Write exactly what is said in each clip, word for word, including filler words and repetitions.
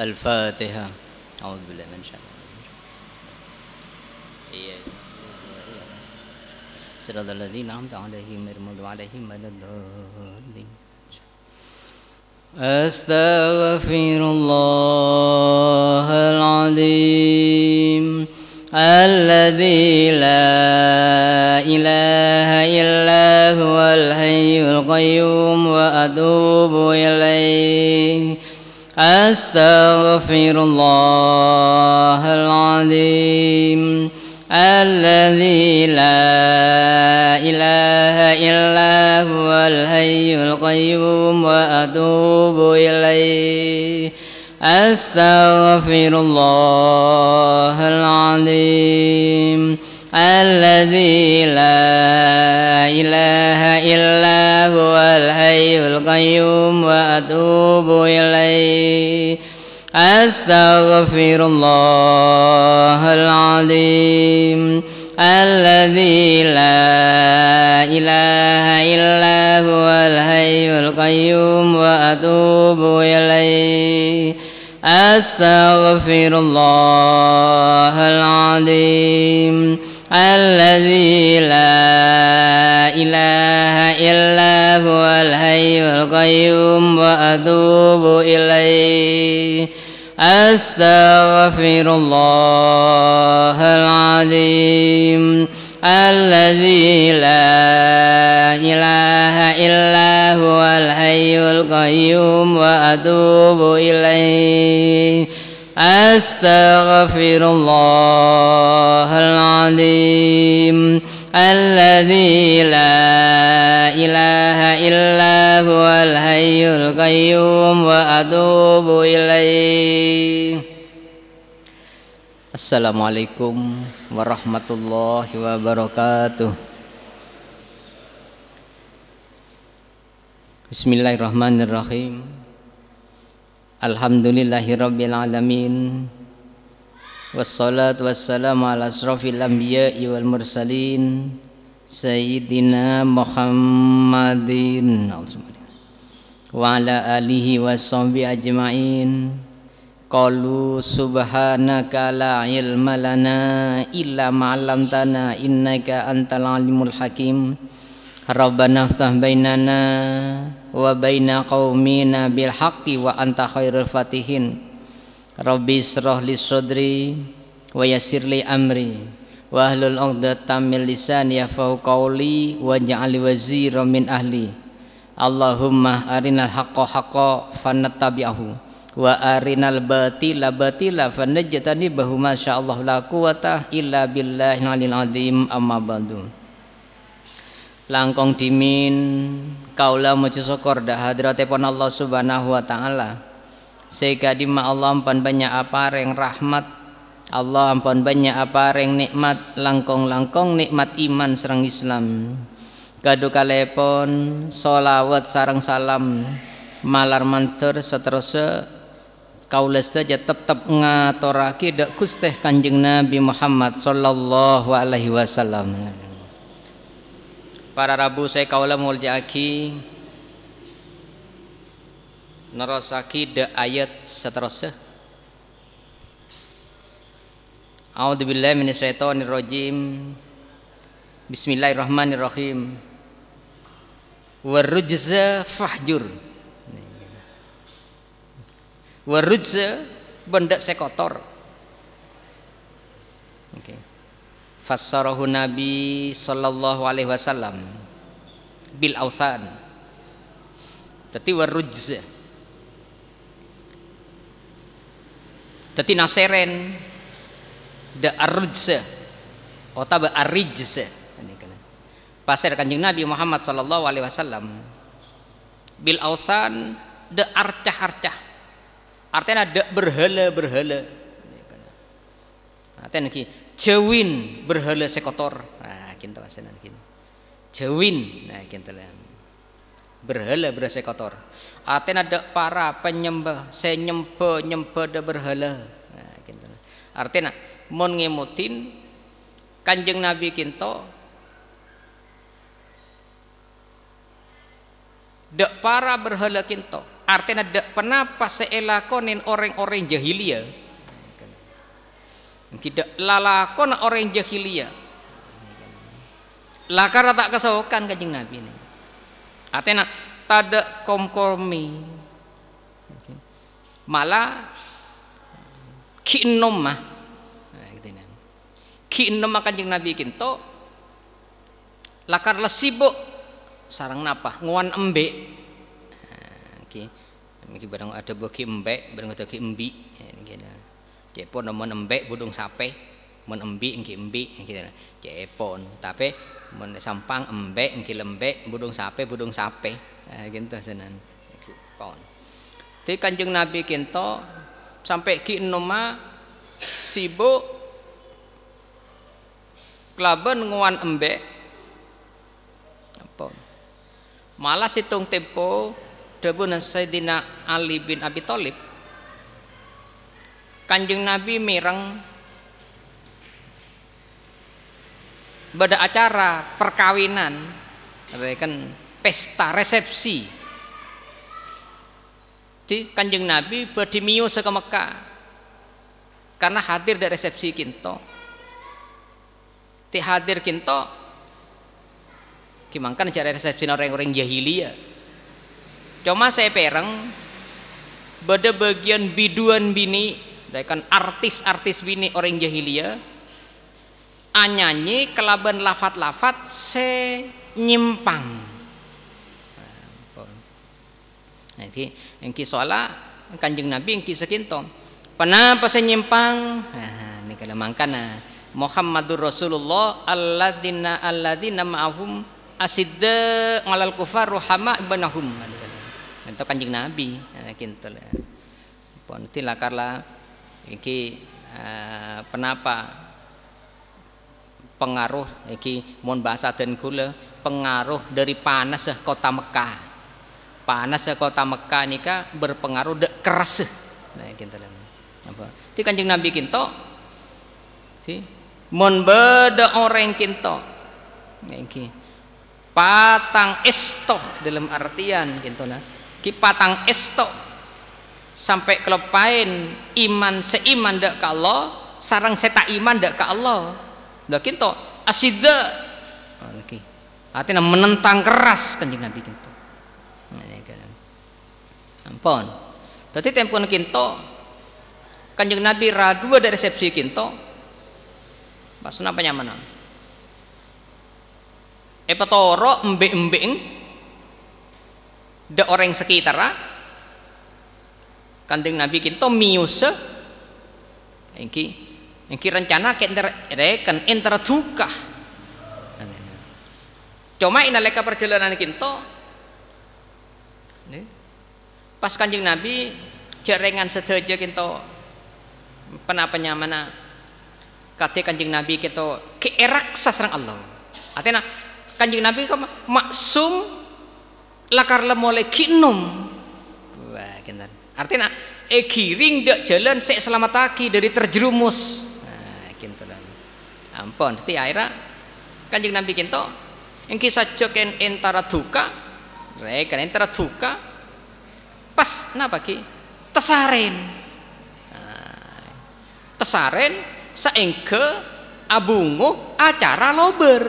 Al-Fatihah. A'udzubillahi minasyaitonir rajim. Iya. Siratal ladzina an'amta 'alaihim ghairil maghdubi 'alaihim waladdallin. Astaghfirullahal 'azim alladzi la ilaha illa huwal hayyul qayyum wa atubu ilaihi. Astaghfirullahal 'azim alladzi la ilaha illa huwal hayyul qayyum wa atubu ilaihi. Astaghfirullahal 'azim alladzi la ilaha illa huwal hayyul qayyum wa atubu ilaihi. Astaghfirullahal 'azim alladzi la ilaha illa huwal hayyul qayyum wa atubu ilaihi. Astaghfirullahal 'azim alladzi la ilaha illa huwal hayyul qayyum wa atubu ilaihi. Astaghfirullahal 'azim alladzi la ilaha illa huwal hayyul qayyum wa atubu ilaihi. Astaghfirullahal 'azim alladzi la ilaha illa huwal hayyul qayyum wa atubu ilaihi. Assalamualaikum warahmatullahi wabarakatuh. Bismillahirrahmanirrahim. Alhamdulillahirabbil alamin. Wassalatu wassalamu ala asrofil anbiya'i wal mursalin Sayyidina Muhammadin wa ala alihi wa sahbihi ajma'in. Qalu subhanaka la ilma lana illa ma'allamtana innaka antal alimul hakim. Rabbana aftah bainana wa baina qaumina bil haqqi wa anta khairul fatihin. Rabbi israh li sadri wa yassir li amri wa ahlul 'uqdatam min lisani yafqahu qawli waj'al waziran min ahli. Allahumma arinal haqqa haqqa fanattabi'ahu wa arinal batila batila fanajtanibahu masyaallah la quwata illa billahil aliyil azim. Amma ba'du. Langkong dimin kaula muji syukur dah hadratipun Allah Subhanahu wa taala. Sehingga dima Allah ampun banyak apareng rahmat, Allah ampun banyak apareng nikmat, langkong-langkong nikmat iman serang Islam. Kadu kalepon sholawat sareng salam malar mantur seterusnya kaula saja tetap ngaturake dak Gusti Kanjeng Nabi Muhammad sallallahu alaihi wasallam. Para Rabu saya kaula muljaaki nerosaki de ayat seterusnya. A'udzubillahi minasyaitonir rajim. Bismillahirrahmanirrahim. Warujza fahjur. Warujza benda sekotor. Oke. Fassarahu Nabi sallallahu alaihi wasallam bil awsan. Tati warujza tati nafseren da arujza atau arijza pasir Kanjeng Nabi Muhammad sallallahu alaihi wasallam bil ausan da arcah-arcah artinya da berhala-berhala artinya ki jawin berhala sekotor nah kintu asenan kin jawin nah kintu lah berhala berhala sekotor. Artinya ada para penyembah saya nyembah nyembah da berhala. Nah, gitu. Artinya mun ngemutin Kanjeng Nabi kinto dek para berhala kinto artinya dak pernah pas seelakonin orang-orang jahiliyah tidak lalakon orang jahiliyah lakar tak kesokan Kanjeng Nabi ini artinya tada kompromi malah kinom mah kinom mah Kanjeng Nabi kinto lakar lesibuk sarang napa nguan embe ki iki barang ada bagi embe barang ada ki embi niki cepon mun embe budung sape mun embi engki embi gitu cepon tapi mun sampang embe engki lembe budung sape budung sape gitu senan pon ti Kanjeng Nabi kinto sampai ki enoma sibuk kelaban nguan embe apa malah situng tempo debun Sayyidina Ali bin Abi Thalib Kanjeng Nabi mireng beda acara perkawinan kan pesta resepsi di Kanjeng Nabi berdimiu ke Mekah karena hadir di resepsi kinto ti hadir kinto kimangkan cara resepsi orang-orang jahiliyah cuma saya pereng beda bagian biduan bini kan artis-artis bini orang jahiliyah anyanyi kelaban lafat-lafat se nyimpang nanti yang kisola Kanjeng Nabi yang kisah kinto kenapa se nyimpang nah ini kalau mangkana Muhammadur Rasulullah alladzina alladzina ma'ahum asidda ngalal kufar ruhama ibnahum itu Kanjeng Nabi kinto lah pon tilakarlah iki uh, penapa pengaruh iki mon bahasa dan gula pengaruh dari panas kota Mekah panas kota Mekah nika berpengaruh dek keras nah kinto lah apa ti Kanjeng Nabi kinto si mon beda orang kinto iki patang estok dalam artian kinto lah ki patang estok sampai kelepain iman seiman dak ka Allah sarang seta iman dak ka Allah dak kinto asida oke artinya menentang keras Kanjeng Nabi kinto ampun dadi tempun kinto Kanjeng Nabi radua dari resepsi kinto maksudna apa nyamana epatoro embe-embeng dak orang sekitar Kanjeng Nabi kinto miuse engki engki rencana ke reken enter duka cuma inaleka perjalanan kinto pas Kanjeng Nabi jarengan sedaja kinto penapa nyamana kate Kanjeng Nabi kinto keerak sasrang Allah artinya Kanjeng Nabi kok maksum lakar lemole kinum wah kinten artinya eh giring dak jalan sek selamat taki dari terjerumus nah kinto lah ampun ti akhirnya Kanjeng Nabi kinto engki saja ken entara duka rek entara duka pas napa ki tesaren nah, tesaren saengke abungu acara lober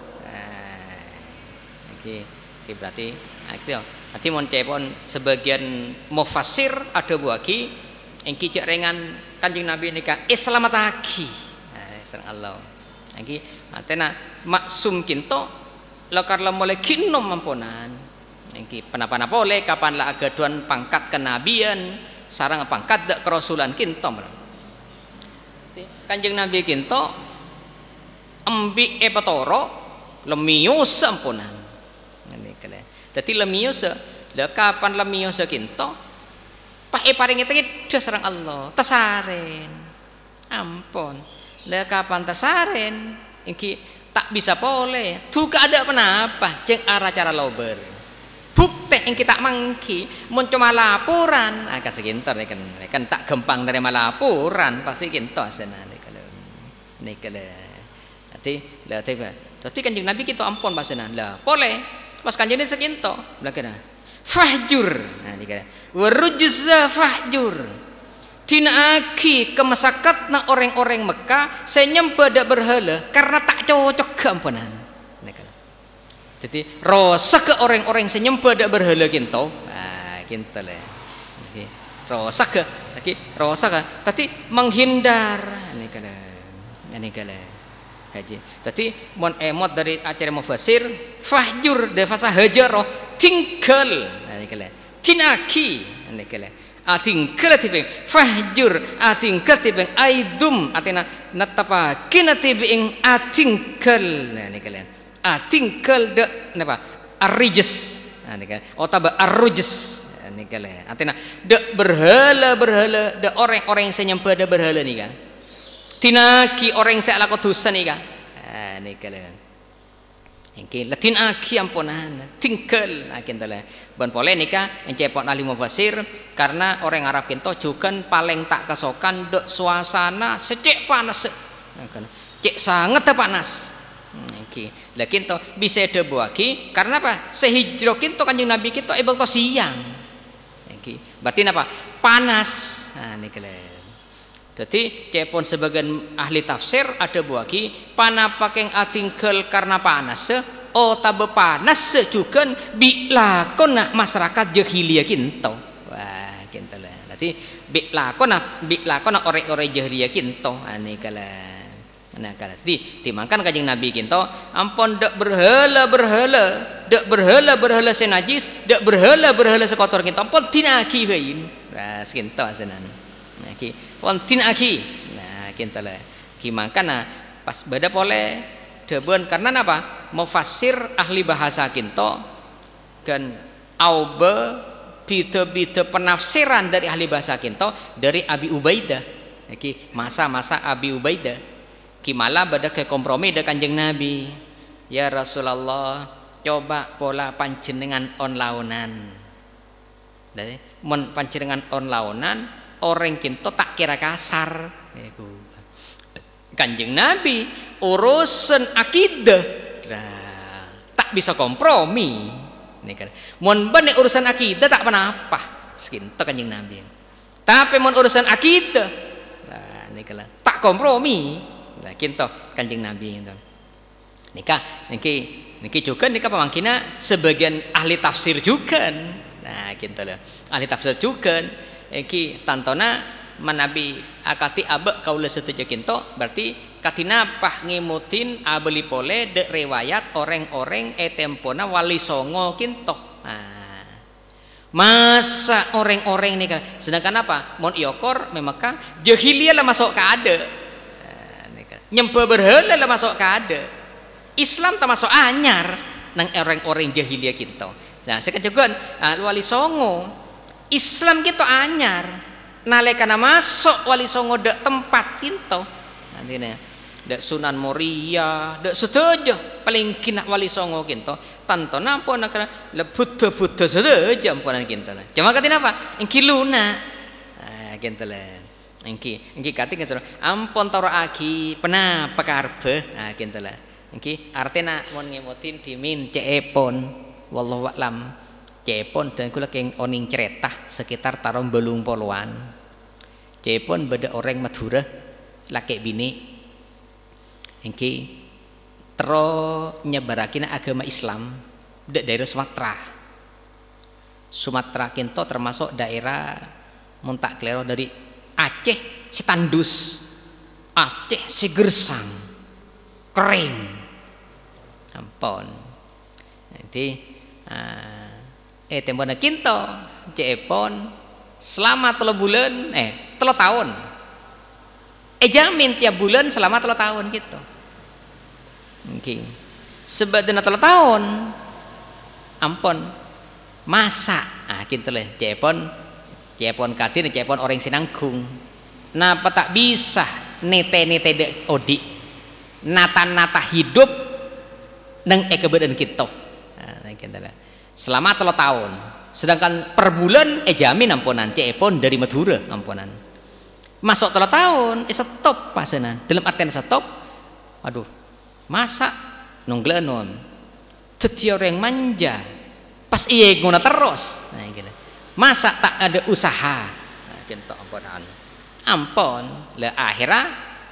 nah iki iki berarti nah itu nanti mon cepon sebagian mufassir ada buaki engki cek rengan Kanjeng Nabi nikah eh selamat lagi nah sareng Allah engki atena maksum kinto lakar lemole kinnom mampunan engki panapa-napa oleh kapan la agaduan pangkat kenabian sarang pangkat dak kerasulan kinto Kanjeng Nabi kinto embi epatoro lemius sampunan dadi lemius lha kapan lemius kinto pak e paring itu sareng Allah tesaren ampun lha kapan tesaren iki tak bisa boleh duka ada penapa jeng arah cara lober bukti yang kita mangki mun cuma laporan agak seginter kan kan tak gampang nerima laporan pasti kinto asana kalau nek kalau nanti lah teh dadi Kanjeng Nabi kita ampun basana lah boleh pas Kanjeng sekinto lah kena fahjur. Nah dikira warujza fahjur. Tinaki kemasakatna orang-orang Mekah senyembah dak berhala karena tak cocok gamponan. Jadi rosa ke orang-orang senyembah dak berhala kinto. Nah kinto le. Rosa ke lagi rosa ke tapi menghindar ini kala. Ini kala. Haji. Tadi mon emot dari acara mufasir fahjur de fasa hajaroh tinggal. Ini kala. Tinaki ini kala. Atingkel tibeng fahjur atingkel tibeng aidum atina natapa kina tibeng atingkel. Ini kala. Atingkel de napa? Arrijs. Ini kala. Otaba arrujs. Ini kala. Atina de berhala berhala de orang-orang yang senyembah de berhala nih kan. Tinaki orang yang saya lakukan dosa nih kan. Ah ini kalian. Engke latin aki ampunan tinggal akin tala. Ban pole nika encepot ahli mufasir karena orang Arab kinto juga paling tak kesokan dek suasana secek panas. Cek sangat panas. Engke lah kinto bisa debuaki karena apa? Sehijrah kinto Kanjeng Nabi kinto ebel to siang. Engke berarti apa? Panas. Nah ini kalian. Jadi cepon sebagian ahli tafsir ada buaki panapakeng atingkel karena panas oh tabe panas juga bilakona masyarakat jahiliyah kinto wah kinto lah nanti bilakona bilakona orang-orang jahiliyah kinto ane kala nah kala di timangkan Kanjeng Nabi kinto ampun dak berhala berhala dak berhala berhala senajis dak berhala berhala sekotor kinto ampun tinaki bain wah kinto asenan nah ki wontin aki nah kinta lah kimangkana pas beda pole deben karena apa mufasir ahli bahasa kinto kan auba bida-bida penafsiran dari ahli bahasa kinto dari Abi Ubaidah iki masa-masa Abi Ubaidah kimala beda ke kompromi dengan Kanjeng Nabi ya Rasulullah coba pola panjenengan on launan dari mon panjenengan on launan orang kinto tak kira kasar Kanjeng Nabi urusan akidah nah, tak bisa kompromi ini kan mon bane urusan akidah tak pernah apa sekinto Kanjeng Nabi tapi mon urusan akidah nah ini kan tak kompromi nah kinto Kanjeng Nabi itu nikah niki niki juga nikah pemangkina sebagian ahli tafsir juga nah kinto lah ahli tafsir juga Eki tantona manabi akati abek kaula setuju kinto berarti katinapah ngimutin abeli pole de riwayat orang-orang etempona wali songo kinto nah, masa orang-orang ini kan sedangkan apa mon iokor memangkah jahiliyah lah masuk ke ada nah, nyembah berhala lah masuk ke ada Islam tak masuk anyar nang orang-orang jahiliyah kinto nah sekarang juga uh, wali songo Islam gitu anyar nalekana masuk wali songo dak tempat kinto nanti nih dak Sunan Muria dak setuju paling kina wali songo kinto tanto nampo nak lebut lebut setuju ampunan kinto lah cuma katin apa engki luna ah kinto lah engki engki katin kan ampun toro aki pena pakarbe ah kinto lah engki artinya mon ngemotin dimin cepon wallahu a'lam cepon dan kula keng oning cerita sekitar tarom belung poluan cepon beda orang Madura laki bini engki tero nyebarakina agama Islam de daerah Sumatera Sumatera kinto termasuk daerah muntak klero dari Aceh Setandus Aceh Segersang kering ampun nanti uh, eh tembona kinto cepon selama telo bulan eh telo tahun eh jamin tiap bulan selama telo tahun gitu okay. Sebab dina telo tahun ampun masa ah gitu lah cepon cepon katin cepon orang Sinanggung napa tak bisa nete nete de odi nata nata hidup neng ekebedan kita nah, gitu lah selama telo tahun sedangkan per bulan eh jamin ampunan cepon dari Madura ampunan masuk telo tahun eh stop pasenan dalam artian stop aduh masa nungglenon jadi orang manja Pas iya ngono terus. Nah, gitu. Masa tak ada usaha? Nah, kinto ampunan. Ampun, lah akhirnya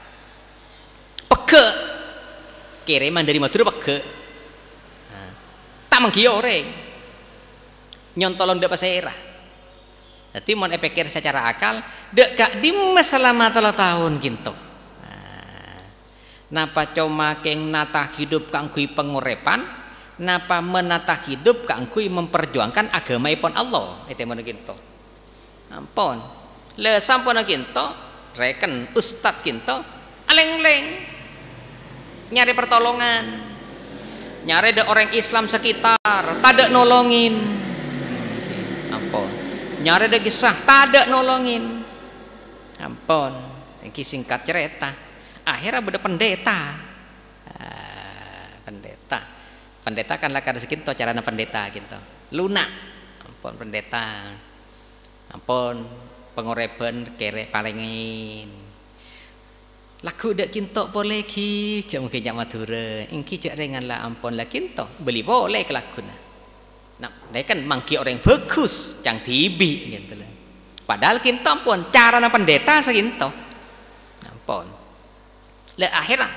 pege kiriman dari Madura pege. Nah, tak mengki orang nyontolong ndak pasera. Jadi mau pikir secara akal, dek gak di selama telah tahun kinto. Nah, napa cuma keng nata hidup kanggui pengurepan, napa menata hidup kanggui memperjuangkan agama ipon Allah. Itu mau kinto. Ampun, le sampun kinto, reken ustad kinto, aleng-leng nyari pertolongan, nyari de orang Islam sekitar, tak nolongin. Ampun, nyari de kisah, tak nolongin. Ampun, iki singkat cerita, akhirnya beda pendeta. Ah, pendeta, pendeta kan lah kada sekinto carana pendeta gitu, lunak. Ampun pendeta, ampun pengoreban kere palingin. Lagu dak kinto boleh ki, cak mungkin jak Madura, ingki cak rengan lah ampun lah kinto, beli boleh ke lagu nah. Nah, dia kan mangki orang bagus, cang tibi gitu lah. Padahal kinto ampun, cara na pendeta sekinto, ampun. Lah akhirnya,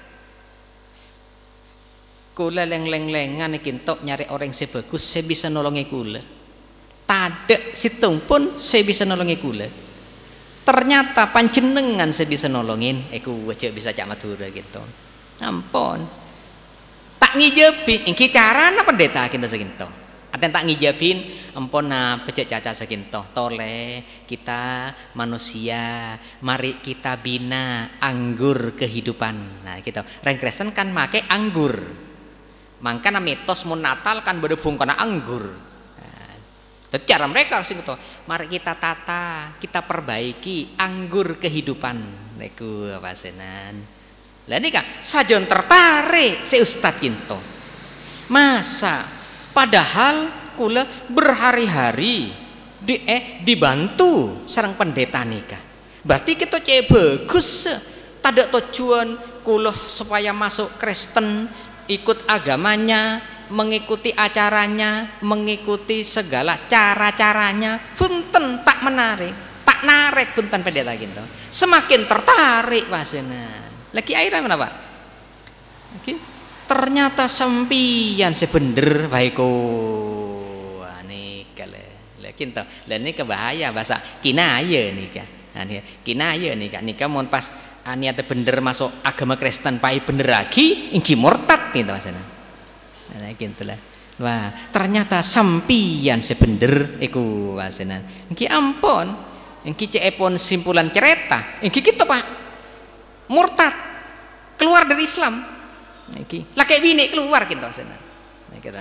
kula leng-leng-lengan kinto nyari orang sebagus, saya bisa nolongi kula. Tada situng pun saya bisa nolongi kula. Ternyata panjenengan saya bisa nolongin, aku aja bisa cak Madura gitu. Ampun, tak ngijabin, ingki cara na pendeta kita seginto. Ada tak ngijabin, ampun na pecah caca seginto. Tole kita manusia, mari kita bina anggur kehidupan. Nah gitu. Orang Kristen kan make anggur. Mangkana mitos mun Natal kan berhubung karena anggur. Cara mereka sing to, mari kita tata, kita perbaiki anggur kehidupan. Niku pasenan. Lah nika sajon tertarik si Ustad kinto. Masa padahal kula berhari-hari di eh dibantu sareng pendeta nika. Berarti kita cek bagus tada tujuan kula supaya masuk Kristen, ikut agamanya, mengikuti acaranya, mengikuti segala cara-caranya, punten tak menarik, tak narik punten pendeta gitu. Semakin tertarik pasena. Lagi akhirnya kenapa? Oke, ternyata sempian sebener baiko. Ane kale, lagi ento, dan ini kebahaya bahasa kinaya nih kan. Ane kinaya nih kan. Nika mon pas aniate bener masuk agama Kristen, pai bener lagi, ingki murtad gitu pasena. Nah, gitu lah. Wah, ternyata sampian sebener iku wasenan. Engki ampun, engki cepon simpulan cerita, engki kita Pak murtad, keluar dari Islam. Engki lah kayak bini keluar gitu wasenan. Nah, kita.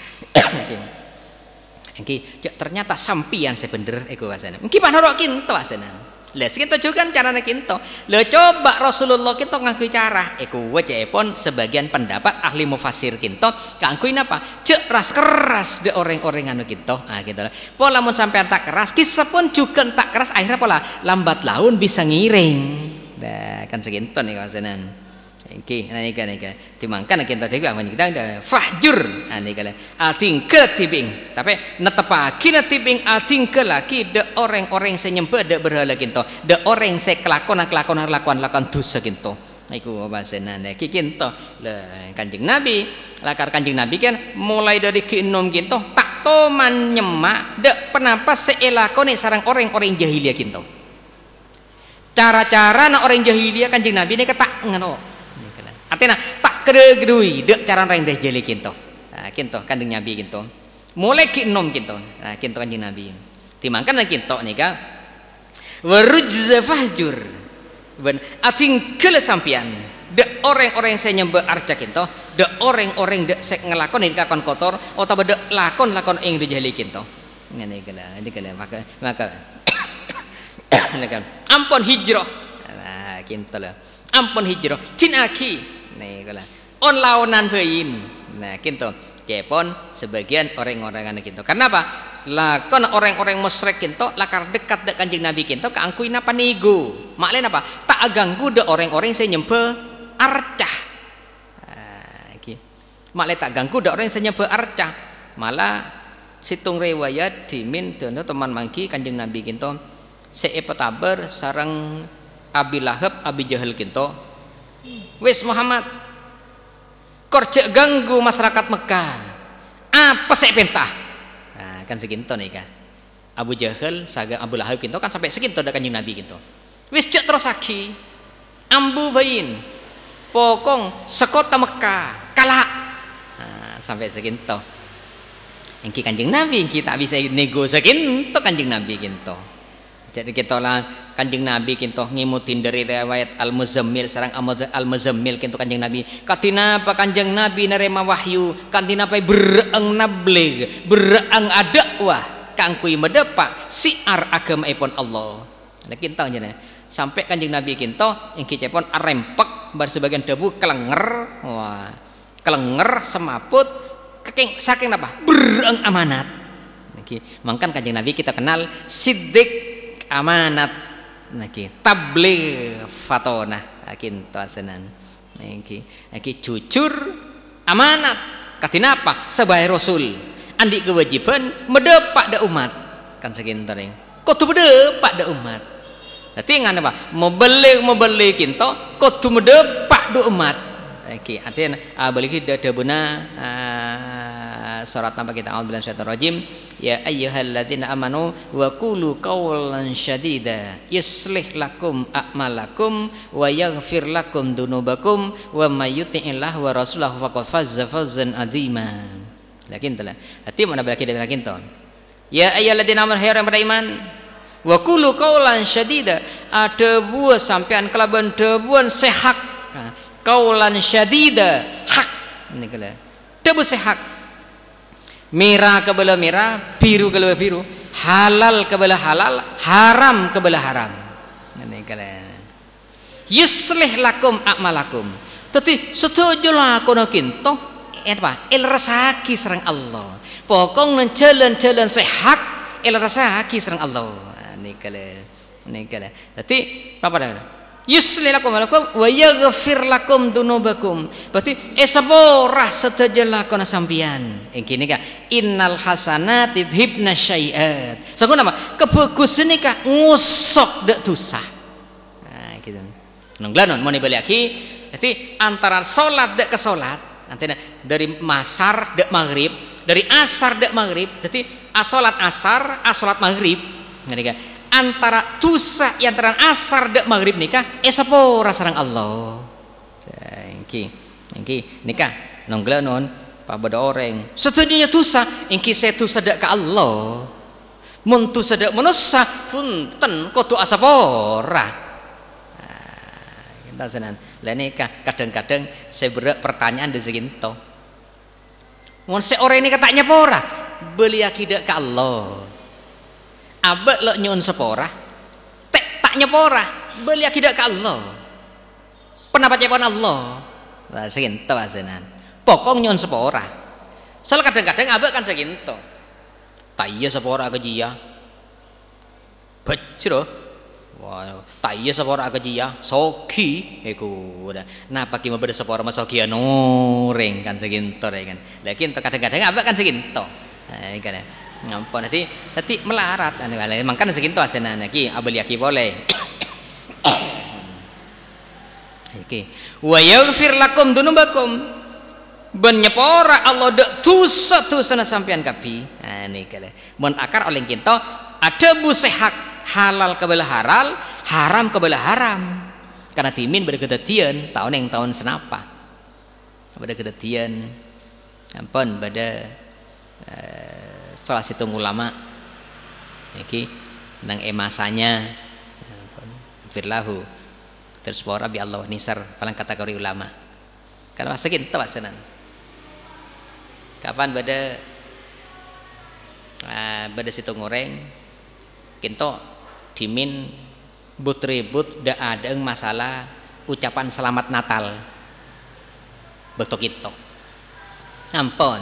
Engki ternyata sampian sebener iku wasenan. Engki panorok kinto wasenan. Lah segitu juga kan caranya kinto. Lah coba Rasulullah kinto ngakui cara. Iku cepon sebagian pendapat ahli mufasir kinto ngakui apa? Cek ras keras de orang-orang anu kinto. Ah gitu lah. Pola mun sampean tak keras, kisah pun juga tak keras akhirnya pola lambat laun bisa ngiring. Dah kan seginto nih kawasanan. Oke, nah ini kan ini kan. Timangkan kita juga kita ada fahjur. Nah ini kan. Ating ke tibing. Tapi netepaki na tibing ating ke laki de orang-orang senyembah de berhala kinto. De orang se kelakon kelakon lakuan lakuan dosa kinto. Iku bahasana nek kinto. Lah Kanjeng Nabi, lakar Kanjeng Nabi kan mulai dari keenom kinto tak toman nyemak de penapa seelakone sarang orang-orang jahiliyah kinto. Cara-cara na orang jahiliyah Kanjeng Nabi ini ketak ngono. Artinya tak kedui dek cara orang dah jeli kinto. Nah, kinto Kanjeng Nabi kinto. Mulai ki enom kinto. Nah, kinto Kanjeng Nabi. Timangkan kinto nika warujza fahjur. Ben ating kele sampian. Dek orang-orang saya nyembah arca kinto, dek orang-orang dek sek ngelakon ini kakon kotor atau dek lakon-lakon ing di jeli kinto. Ngene gala, ini gala maka maka ampun hijrah. Nah, kinto lah. Ampun hijrah tinaki nih kala on laonan bein. Nah kinto kepon sebagian orang-orang anak kinto karena apa lakon orang-orang musyrik kinto lakar dekat dek Kanjeng Nabi kinto keangkuin apa nigo maklin apa tak ganggu de orang-orang saya nyembah arcah. Nah, malah tak ganggu de orang saya nyembah arcah malah situng riwayat dimin dono teman mangki Kanjeng Nabi kinto seepetaber sareng Abi Lahab Abi Jahal kinto wis Muhammad korjek ganggu masyarakat Mekah apa sek pentah nah, kan seginto nih kan Abu Jahal saga Abu Lahab kinto kan sampai seginto dak Kanjeng Nabi kinto wis cek terus aki ambu bayin pokong sekota Mekah kalah nah, sampai seginto engki Kanjeng Nabi engki tak bisa nego seginto Kanjeng Nabi kinto jadi kita lah Kanjeng Nabi kinto ngimutin dari riwayat Al-Muzammil sareng Al-Muzammil kinto Kanjeng Nabi katina apa Kanjeng Nabi nerima wahyu kantina apa bereeng nablig bereeng adakwah kangkui medepak siar agama ipun Allah nah kinto jenenge sampai Kanjeng Nabi kinto engki cepon arempek bar sebagian debu kelenger wah kelenger semaput Keking, saking apa? Bereeng amanat. Niki, mangkan Kanjeng Nabi kita kenal siddiq amanat. Niki, tabligh fatona. Akin tasenan. Niki, niki jujur amanat. Katina apa? Sebagai Rasul. Andi kewajiban medepak da umat. Kan sekinten. Kudu medepak da umat. Dadi ngan apa? Membeli membeli kinto kudu medepak da umat. Oke, artinya uh, balik kita dabuna uh, surat tanpa kita a'udzu billahi minasyaitonir rajim ya ayyuhalladzina amanu wa qulu qawlan syadida yuslih lakum a'malakum wa yaghfir lakum dunubakum wa may yuti'illah wa rasulahu faqad fazza fawzan adzima. Lakin telah hati mana balik kita lakin ton ya ayyuhalladzina amanu hayran beriman wa qulu qawlan syadida ada buah sampean kelaban debuan sehat kaulan syadida hak ini kala debu sehak merah kebelah merah biru kebelah biru halal kebelah halal haram kebelah haram ini kala yuslih lakum a'malakum tetapi setuju lakono kinto apa il resaki serang Allah pokong jalan-jalan sehak il resaki serang Allah ini kala ini kala tapi apa dah yuslih lakum lakum wa yaghfir lakum dunubakum berarti esapora sedaya lakona sampeyan engki nika innal hasanati yudhibna syai'at sakun apa kebagusan nika ngusok dak dosa nah gitu nonglanon mau dibalik lagi jadi antara salat dak ke salat nanti dari masar dak maghrib dari asar dak maghrib jadi asalat asar asalat maghrib ngerti antara tusa yang antara asar dek maghrib nikah esapora sarang Allah engki engki nikah nonggla non pak beda orang setujunya tusa engki saya tusa dek ke Allah mun tusa dek manusia punten kudu asapora kita senan lah nikah kadang-kadang saya berak pertanyaan di seginto mun seorang ini katanya pora beli akidah ke Allah abek lo nyun sepora tek tak nyepora beli akidah ke Allah pendapatnya pun Allah lah seginto asenan pokok nyun sepora soal kadang-kadang abek kan seginto tak iya sepora ke jia bejro wah tak iya sepora ke jia soki eku udah napa kima beda sepora mas soki anoreng kan seginto kan lakin kadang-kadang abek kan seginto nah, kan ngampun nanti nanti melarat anu kali mangkan segintu asenan ki abeli aki boleh iki wa yaghfir lakum dunubakum ben nyepora Allah dak tusa tusana sampean kapi nah ini kali mun akar oleh kita ada bu sehak halal kebelah halal haram kebelah haram karena timin pada kedatian tahun yang tahun senapa pada kedatian ampun pada uh, salah satu ulama iki nang emasanya firlahu terus wara bi Allah nisar falang kategori ulama karena segitu wasanan kapan pada uh, pada situ ngoreng kinto dimin but ribut da ada masalah ucapan selamat Natal betok itu ampun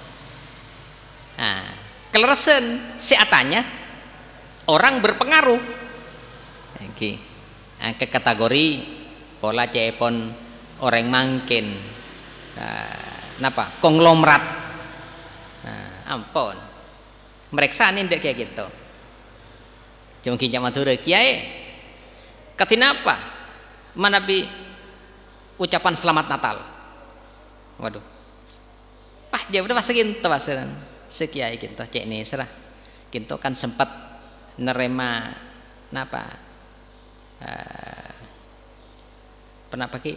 nah keleresan si atanya orang berpengaruh okay. Nah, ke kategori pola cepon orang mangkin nah, napa konglomerat nah, ampun Mereka ini ndak kayak gitu. Cuma kinja matur kiai. Katina apa? Manabi ucapan selamat Natal. Waduh. Wah, dia udah masa gitu pasaran. Sekiai kinto cek nih serah. Kinto kan sempat nerema napa? Uh, Penapa ki?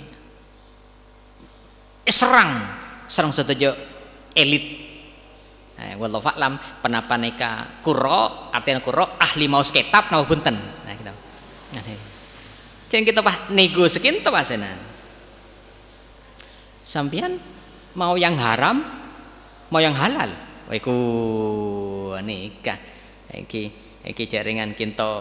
Eh, serang, serang setuju elit. Eh, wallahu a'lam penapa neka kuro, artinya kuro ahli maos kitab nawa punten. Nah gitu. Nah, jangan kita pak nego sekinto pasenan. Sampian mau yang haram, mau yang halal. Waiku nikah. Iki iki jaringan kinto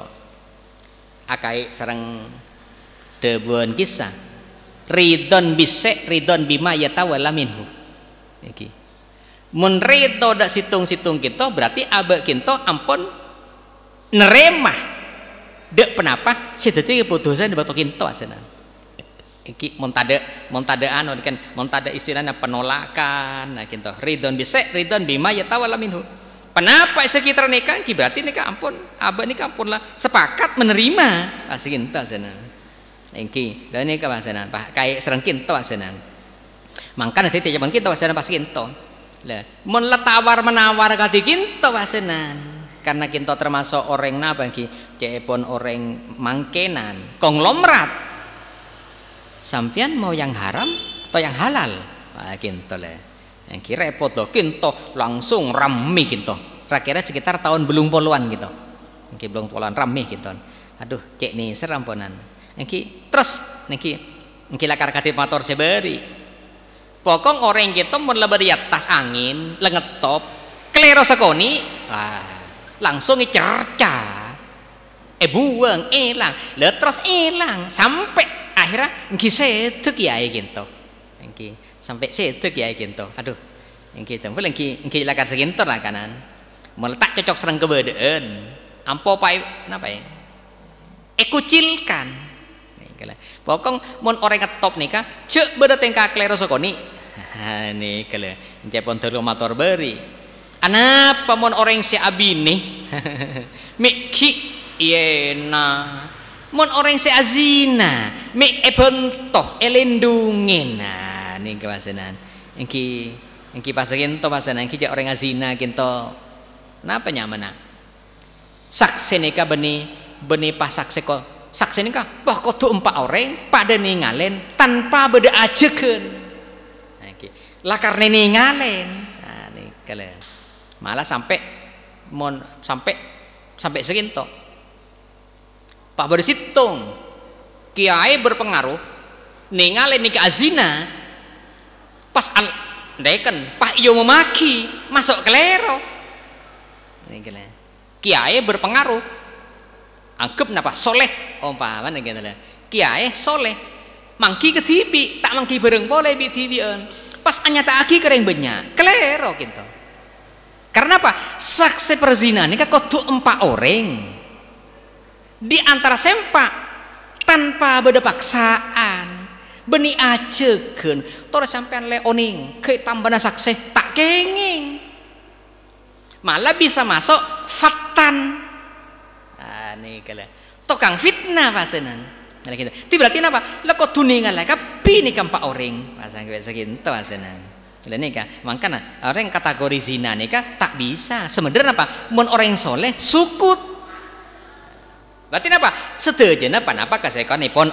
akai sareng debuan kisah ridon bisek ridon bima yatawalla minhu iki mun ridho dak situng-situng kita berarti abek kinto ampun nerema dek penapa sedeti keputusan di batu kinto asana iki montade montadaan kan montade istilahnya penolakan nah kinto ridon bisek ridon bima yatawalla minhu penapa sekitar nikah ki berarti nikah ampun abek nikah ampun lah sepakat menerima asih kinto asana engki dan ini kebahasan pak kayak serang kinto asenan mangkan nanti zaman kinto asenan pas kinto lah mun tawar menawar kati kinto asenan karena kinto termasuk orang napa ki cepon orang mangkenan konglomerat sampian mau yang haram atau yang halal wah kinto lah yang kira repot loh kinto langsung rame kinto kira-kira sekitar tahun belum puluhan gitu engki belum puluhan rame kinto aduh cek nih seramponan Niki terus niki niki lakar katip motor seberi pokok orang gitu mun lebari atas angin lengetop kelero sekoni wah langsung cerca eh buang hilang le terus hilang sampai akhirnya niki setek ya gitu niki sampai setek ya gitu aduh niki tempel niki niki lakar segintor lah kanan meletak cocok serang kebedaan ampo pai napa ya ekucilkan pokok mon orang ketop nih kah cek beda tengkak klero sokoni nih kalau cepon terlalu motor beri anapa mon orang si abini miki iena mon orang si azina mi ebentoh elendungin nah nih kebasanan engki engki pasakin to pasanan engki orang azina kinto napa nyamana saksi nikah beni beni pasak seko saksi nikah wah kotu empat orang pada ningalen tanpa beda ajekan nah, okay. lah karena ningalen nah, nih kalian malah sampai mon sampai sampai seginto pak bersitung kiai berpengaruh ningalen nikah azina pas al deken pak iyo memaki masuk kelero nih kalian kiai berpengaruh anggap napa soleh umpama gitu lah kiai soleh mangki ke T V tak mangki bareng boleh di T V an pas anyata aki kering banyak kelero gitu karena apa saksi perzinahan ini kan kudu empat orang di antara sempak tanpa beda paksaan beni ajekeun terus sampean leoning ke tambana saksi tak kenging malah bisa masuk fatan nih kalau tokang fitnah pasenan nah gitu itu berarti apa lo kok tuningan lah kapi nih kampak orang pasang biasa gitu pasenan lah nih kah makanya orang kategori zina nih kah tak bisa sebenarnya apa mon orang soleh sukut berarti apa setuju apa apa kasihkan ipon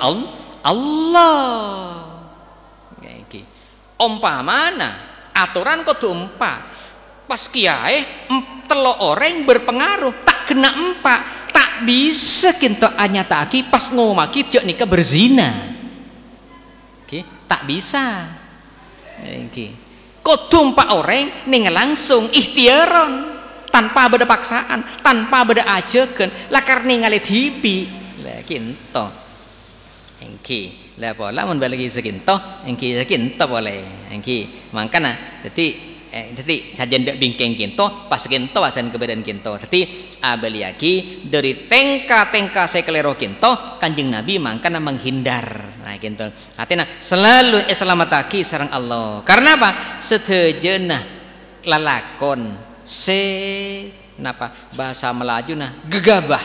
Allah kayak gitu ompa mana aturan kok tuh empat pas kiai telo orang berpengaruh tak kena empat tak bisa kinto anyata aki pas ngomaki jok nikah berzina okay. tak bisa okay. kudu empat orang ning langsung ikhtiaron tanpa beda paksaan tanpa beda ajekan lah karena ningali T V lah kinto engki lah pola mun balik sekinto engki sekinto boleh engki mangkana jadi eh jadi saja ndak bingkeng kinto pas kinto asan kebedan kinto jadi abaliaki dari tengka-tengka sekelero kinto kanjeng Nabi mangkana menghindar nah kinto artinya selalu selamataki sareng Allah karena apa setejena lalakon se napa bahasa Melayu nah gegabah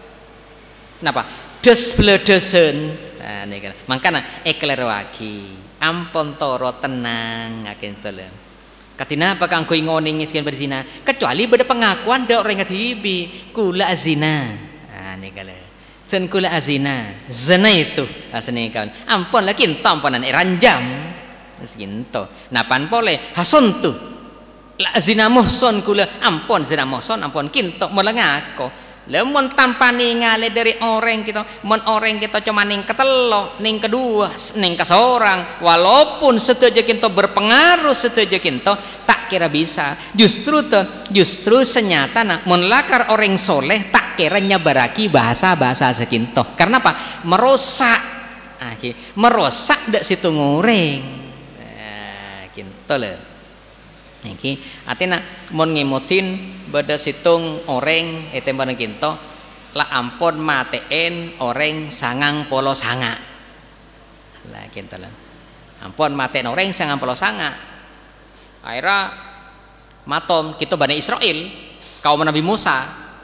napa des bledesen nah nika mangkana eklerwaki ampun toro tenang akin tole katina apa kang koy ngoning ngitkeun berzina kecuali beda pengakuan da orang ngadibi kula azina nah nika le ten kula azina zina itu asane kawan ampun lagi tamponan ranjam seginto napan pole hasuntu la zina muhson kula ampun zina muhson ampun kinto melengako lemon tampani ngale dari orang kita mon orang kita cuma ning ketelo ning kedua ning keseorang walaupun setuju kinto berpengaruh setuju kinto tak kira bisa justru tuh justru senyata nah mon lakar orang soleh tak kira nyabaraki bahasa-bahasa sekinto karena apa merusak ah, merusak dak situ ngoreng nah, kinto le niki artinya mon ngimutin beda situng orang etem bareng kinto la ampun mateen orang sangang polo sanga lah kinto lah ampun mateen orang sangang polo sanga akhirnya matom kita Bani Israel kaum Nabi Musa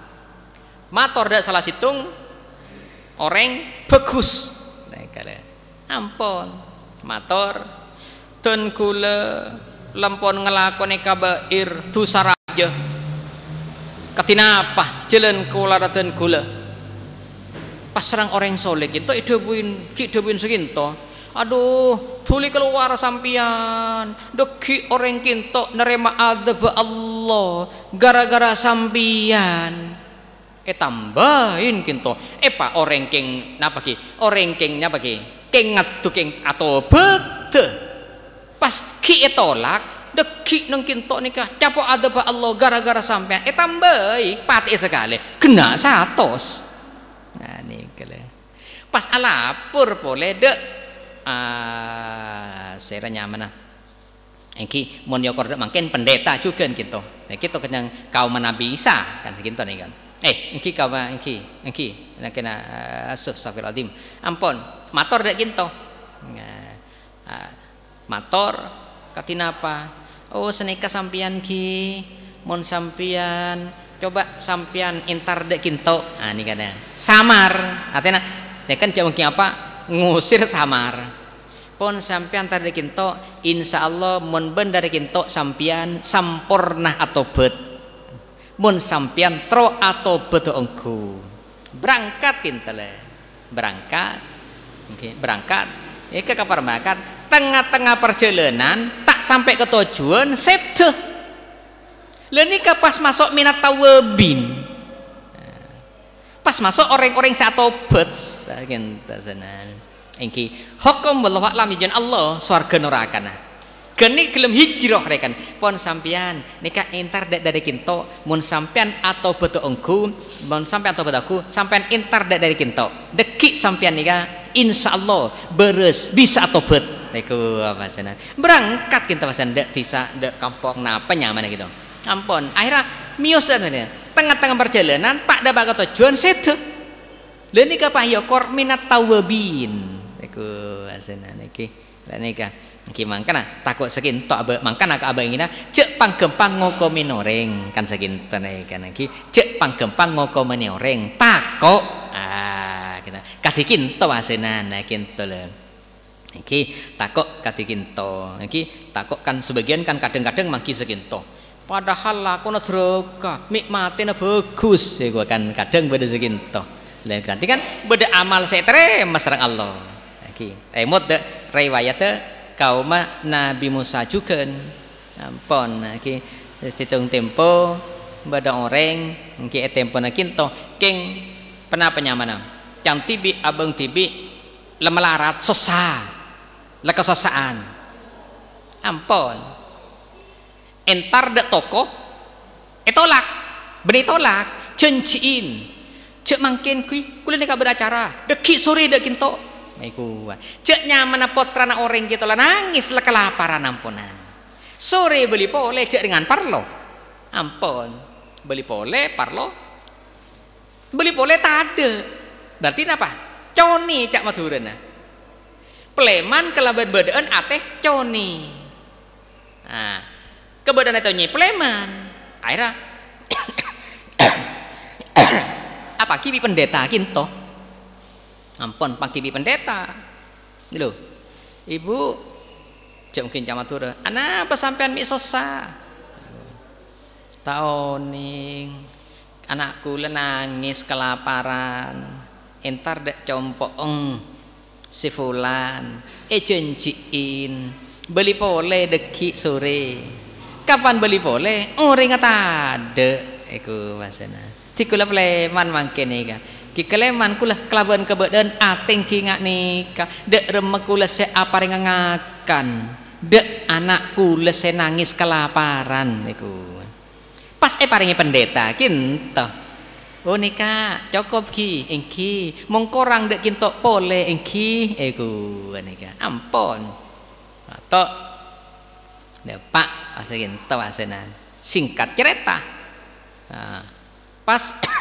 mator dak salah situng orang bagus nah kale ampun mator tun kula lampon ngelakoni kabair dosa raja katina apa jalan kula raten kula pas serang orang soleh kita idebuin ki idebuin seginto aduh tuli keluar sampian deki orang kinto nerima azab Allah gara-gara sampian eh tambahin kinto eh pak orang king napa ki orang king napa ki king ngatu king atau bete pas ki etolak deki nang kinto nikah capo ada pak Allah gara-gara sampean eh tambahi pati sekali kena satos nah nih kale pas alapur boleh dek ah saya nyaman nah engki mon yokor dek mungkin pendeta juga gitu nah kita kenyang kaum Nabi Isa kan seginto nih kan eh engki kaum engki engki nak kena asuh safiradim ampun mator dek kinto nah mator katina apa oh senika sampian ki mon sampian coba sampian intar dek kinto ah ini kadang samar artinya ya kan mungkin apa ngusir samar pon sampian tar dek kinto insyaallah mon ben dari kinto sampian sampurna atau bet mon sampian tro atau bet engku berangkat kintele berangkat oke okay. berangkat ya ke kapal berangkat tengah-tengah perjalanan tak sampai ke tujuan sedeh lenika pas masuk minat tawabin pas masuk orang-orang satobat tak kenta senan engki hukum wallahu a'lam jan Allah swarga neraka nah geni gelem hijrah rekan pon sampean nika entar dari kinto mun sampean atau beto engku mun sampean atau betaku sampean entar dari kinto deki sampean nika insyaallah beres bisa tobat iku apa sana berangkat kita pasan ndak bisa ndak kampung napa nyaman gitu ampun akhirnya mios nih tengah-tengah perjalanan tak dapat ke tujuan sedo lha nika pahyokor minat tawabin iku asana niki lha nika iki mangkana takut sekinto abe mangkana ka abang ina cek panggempang ngokomin orang kan sekinto nika niki cek panggempang ngokomin orang takok ah kita kadikinto asana nah kinto lho iki takok kadikinto iki takok kan sebagian kan kadang-kadang mangki sekinto padahal aku nadroka nikmatine bagus ya gua kan kadang beda sekinto lah berarti kan beda amal setre masrang Allah iki emot de riwayat kaum Nabi Musa juga ampun iki hitung tempo beda orang iki tempo nakinto king pernah penyamana yang tibi abang tibi lemelarat sosa lekesosaan ampun entar dek toko etolak beni tolak cenciin cek mangkin kui kulit nika beracara deki sore dek kinto iku cek nyaman potrana orang gitu lah nangis lah kelaparan ampunan sore beli pole cek dengan parlo ampun beli pole parlo beli pole tade berarti apa coni cak madurana pleman kelaban badaan ateh coni nah kebadan itu nyi pleman akhirnya apa kipi pendeta kinto ampun pak kipi pendeta gitu ibu cek mungkin camatura anak apa sampean misosa taoning anakku nangis kelaparan entar dek compong si fulan eh janjiin beli pole deki sore kapan beli pole orang kata ada iku masana tikula pleman mangkene ika ki keleman kula kelaban kebedan ateng ki ngak nika dek remek kula se apareng ngakan dek anak kula se nangis kelaparan iku pas e paringi pendeta kinto oh nika cukup ki engki mong korang dek kinto pole engki iku nika ampun atau dek pak asakin to asenan singkat cerita nah, pas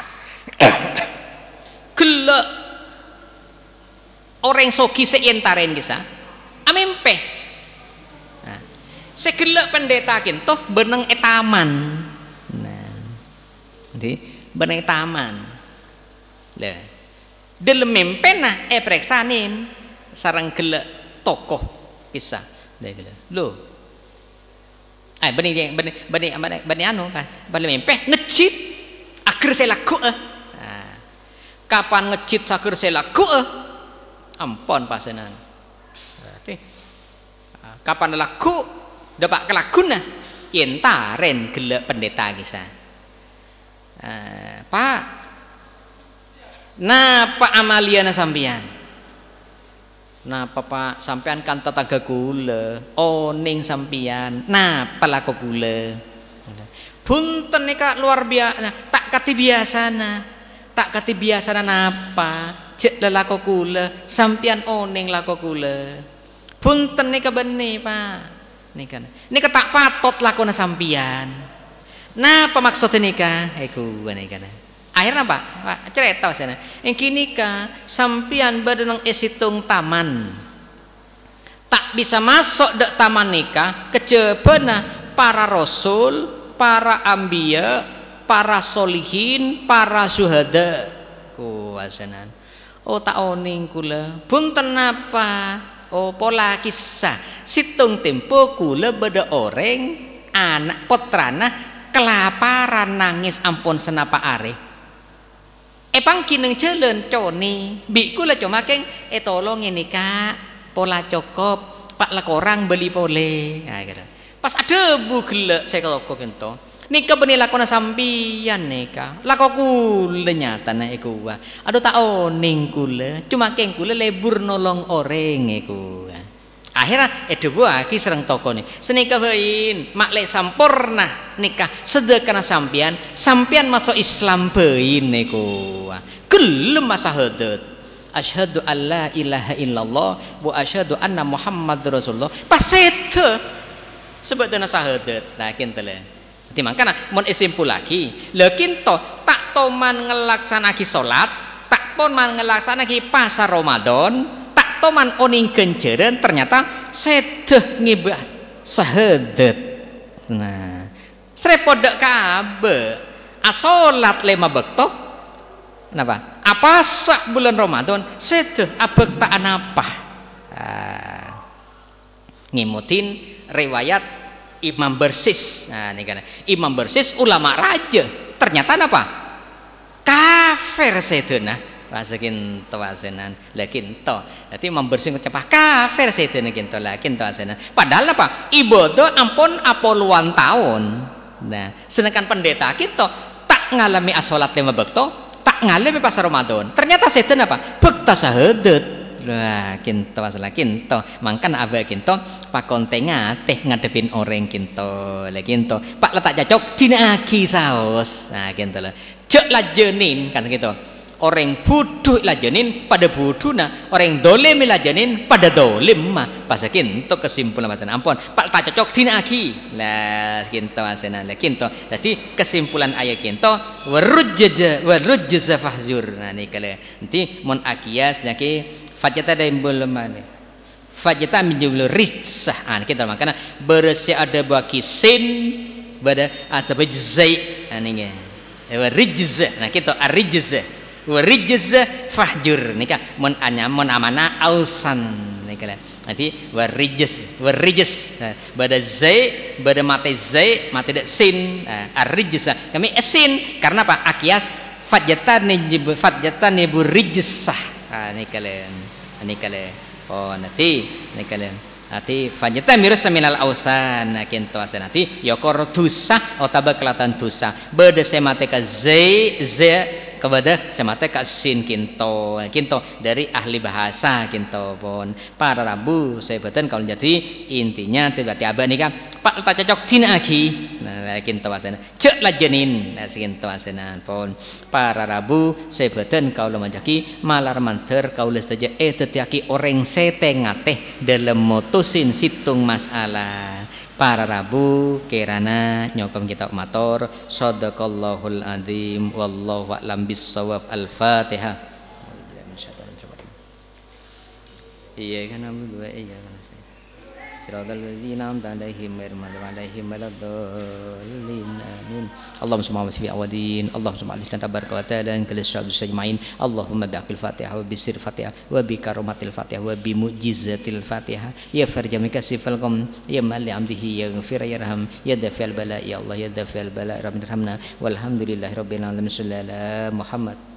gelek orang sogi seentaren kisah amempe nah, segelek pendeta kinto beneng etaman nah nanti beneng etaman lah dalam mempe nah e preksanin sarang gelek tokoh kisah deh gelek lo eh benih dia benih benih benih benih anu kan benih mempe ngecit akhir saya laku eh nah, kapan ngecit akhir saya laku eh ampun pasenan berarti kapan laku dapat kelakuna yentaren gelek pendeta kisah uh, pak napa amaliana sampean napa pak sampean kan tataga gula oning sampean napa laku gula punten nika luar biasa tak kati biasana tak kati biasana napa cek lelako kula sampean oning lako kula punten nika benih pak nika nika tak patot lakona sampean napa maksudnya nika iku nika akhirnya pak pak cerita sana yang kini ka sampean badanang esitung taman tak bisa masuk dek taman nikah kejebana para rasul para ambia para solihin para syuhada kuasanan oh tak oning kula punten apa oh pola kisah situng tempo kula beda orang anak potrana kelaparan nangis ampun senapa are epang kineng celen coni biku lah cuma keng eh tolong ini kak pola cokop pak lakorang beli pole nah, gitu. Pas ada bu gelek saya kalau kok kento nika beni lakona sampian nika lako kula nyata na iku wa aduh tak oning kula cuma keng kula lebur nolong orang iku akhirnya edo buah ki serang toko nih senika bein maklek sampurna nikah sedekana sampian sampian masuk Islam bein niku gelem masa hadat asyhadu alla ilaha illallah wa asyhadu anna muhammad rasulullah pas itu sebetulnya sahadat nah kinto le di makana mon esimpul lagi lekin to tak toman ngelaksanaki sholat tak pun man ngelaksanaki pasar Ramadan toman oning kenjeren ternyata sedeh ngibah sahadat nah srepodek kabe asolat lema bekto napa apa sak bulan Ramadan sedeh abektaan apa ah, ngimutin riwayat Imam Bersis nah ini kan Imam Bersis ulama raja ternyata napa kafir sedena pasakin to asenan lakin to berarti membersih ucapah kafir sedene kinto lakin to asenan padahal apa ibadah ampun apoluan tahun nah sedangkan pendeta kita tak ngalami asolat lima bekto tak ngalami pas Ramadan ternyata sedene apa bekta sahadat lah kinto asala kinto mangkan aba kinto pak kontenga teh ngadepin orang kinto lakin to pak letak cocok dinagi saos nah kinto lah jek lajenin kan gitu orang bodoh lajanin pada bodoh nah orang dolim lajanin pada dolim mah pasakin to kesimpulan masana ampun pak tak cocok tina aki lah kinto asana lah kinto jadi kesimpulan ayat kinto warujja warujja fahzur nah ini kale nanti mon akiyas naki fajata daimbul mane fajata minjul ritsah ah kita makana bersih ada baki sin pada atau zai ini wa rijz. Nah kita ar-rijz wa rijz fahjur nika mun anya mun amana ausan nika. Nanti wa rijz wa rijz bada zai bada mate zai mate dak sin ar-rijz kami sin karena apa akias fajatan nijib fajatan ibu rijsah nika le nika le oh nanti nika le Ati fajita mirus seminal ausan kinto asan ati yokor dosa otaba kelatan dosa beda semate ka ze ze kepada semate ka sin kinto kinto dari ahli bahasa kinto pun para rabu saya beten kalau jadi intinya tiba-tiba nih kan pak tak cocok tina aki nah kinto asan cek lajenin nah kinto asanan pun para rabu saya beten kalau menjaki malar manter kalau saja eh tetiaki orang setengate dalam mutusin situng masalah para rabu kerana nyokom kita mator sadaqallahul adzim wallahu a'lam bissawab. Al-Fatihah. Iya kan ambil dua iya kan saya siratal ladzina an'amta 'alaihim ghairil maghdubi 'alaihim waladdallin amin. Allahumma shalli ala awadin Allahumma alihna tabaraka wa ta'ala kalisrabi sajmain Allahumma bi'aqil fatihah wa bisir fatihah wa bi karomatil fatihah wa bi mu'jizatil fatihah ya farjamika sifalkum ya mali amdihi ya ghafir ya raham ya dafil bala ya Allah ya dafil bala rabbil hamna walhamdulillahi rabbil alamin sallallahu Muhammad